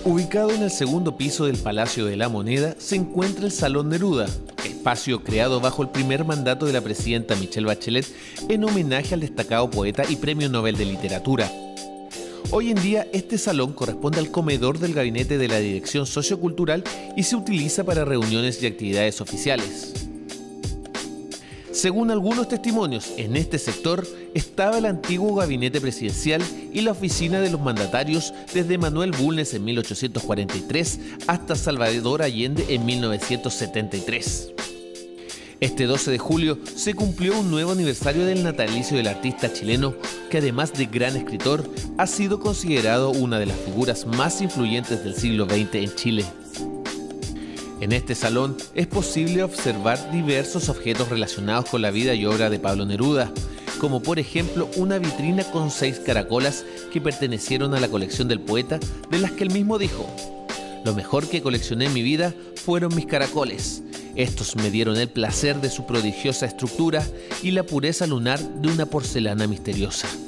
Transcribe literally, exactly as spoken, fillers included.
Ubicado en el segundo piso del Palacio de la Moneda se encuentra el Salón Neruda, espacio creado bajo el primer mandato de la presidenta Michelle Bachelet en homenaje al destacado poeta y Premio Nobel de Literatura. Hoy en día este salón corresponde al comedor del gabinete de la Dirección Sociocultural y se utiliza para reuniones y actividades oficiales. Según algunos testimonios, en este sector estaba el antiguo gabinete presidencial y la oficina de los mandatarios desde Manuel Bulnes en mil ochocientos cuarenta y tres hasta Salvador Allende en mil novecientos setenta y tres. Este doce de julio se cumplió un nuevo aniversario del natalicio del artista chileno, que además de gran escritor, ha sido considerado una de las figuras más influyentes del siglo veinte en Chile. En este salón es posible observar diversos objetos relacionados con la vida y obra de Pablo Neruda, como por ejemplo una vitrina con seis caracolas que pertenecieron a la colección del poeta, de las que él mismo dijo: "Lo mejor que coleccioné en mi vida fueron mis caracoles. Estos me dieron el placer de su prodigiosa estructura y la pureza lunar de una porcelana misteriosa".